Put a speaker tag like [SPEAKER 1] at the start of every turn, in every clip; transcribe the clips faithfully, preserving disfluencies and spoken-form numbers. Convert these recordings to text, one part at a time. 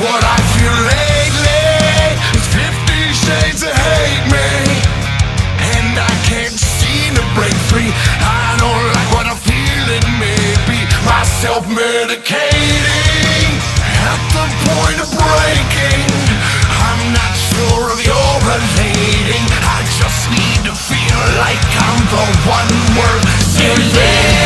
[SPEAKER 1] What I feel lately is fifty shades of hate me, and I can't seem to break free. I don't like what I'm feeling, maybe my self-medicating at the point of breaking. I'm not sure if you're relating. I just need to feel like I'm the one worth saving.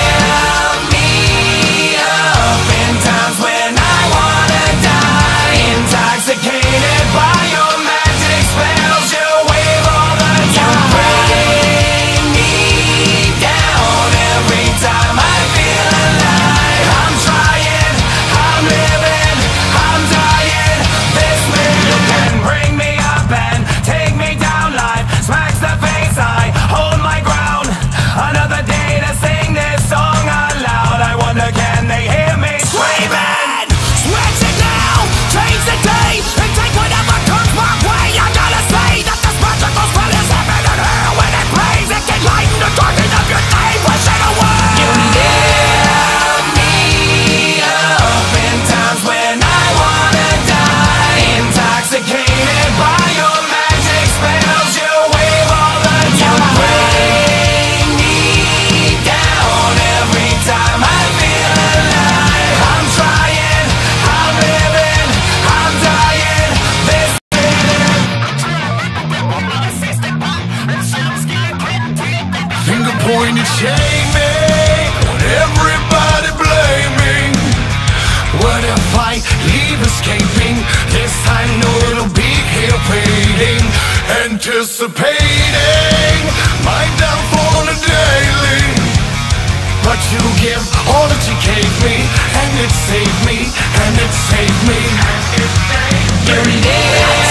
[SPEAKER 1] Pointed shaming, everybody blaming. What if I leave escaping? This I know it'll be here waiting, anticipating my downfall on a daily. But you give all that you gave me, and it saved me, and it saved me, and it saved me. You're